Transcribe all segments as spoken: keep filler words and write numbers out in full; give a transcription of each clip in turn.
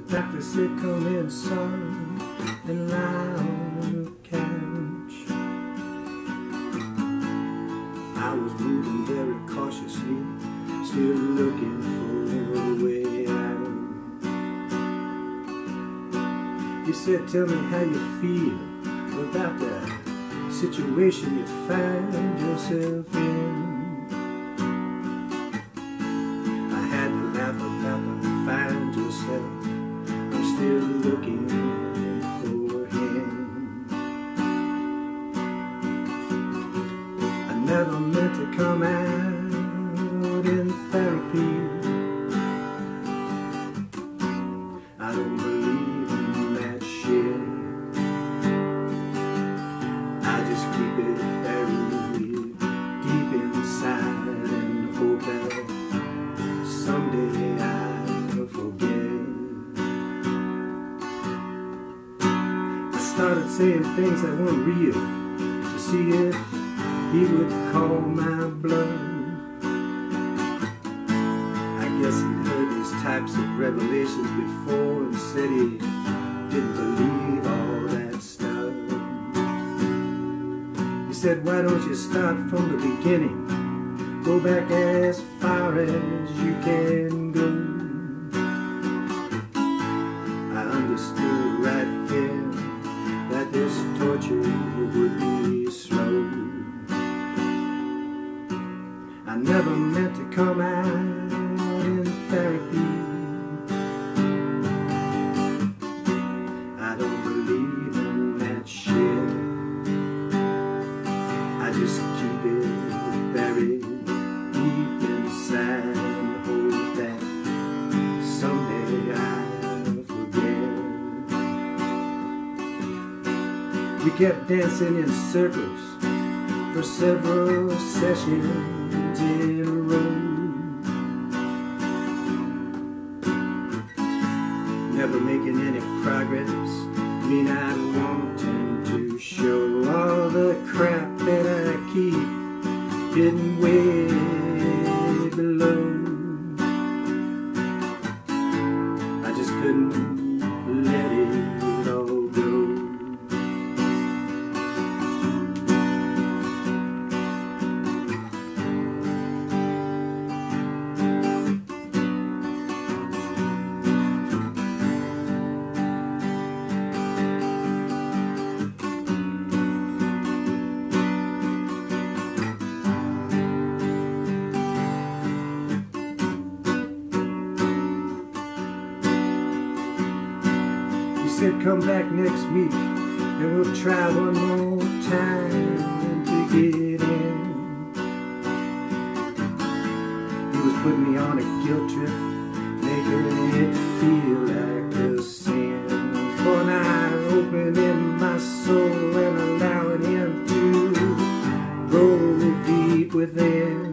doctor said come in, son, and lie on the couch. I was moving very cautiously, still looking for a way out. He said, tell me how you feel about the situation you find yourself in. I had to laugh about the find yourself. I'm still looking for him. I never meant to come out in therapy. I don't believe in that shit. I just keep it buried deep inside and hope that someday I'll forget. I started saying things that weren't real to see if he would call my bluff. I guess he'd heard these types of revelations before and said he didn't believe all that stuff. He said, why don't you start from the beginning? Go back as far as you can go. I understood right then that this torture would be slow. I never meant to come out in therapy. I don't believe in that shit. I just keep it buried deep inside and hope that someday I'll forget. We kept dancing in circles for several sessions in a row, never making any progress, me not wanting to show all the crap that I keep hidden way below. I just couldn't let it all go. He said, come back next week and we'll try one more time to get in. He was putting me on a guilt trip, making it feel like a sin, for not opening my soul and allowing him to go deep within.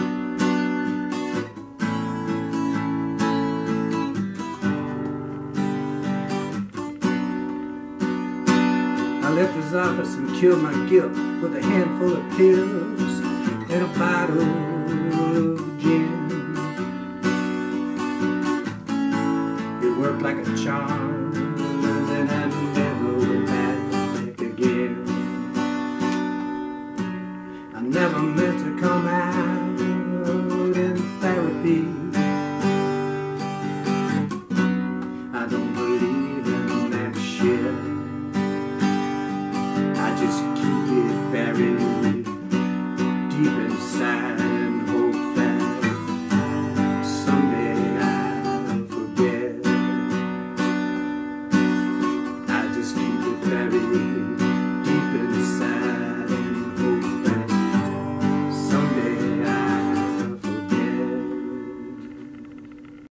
I left his office and killed my guilt with a handful of pills and a bottle of gin. It worked like a charm.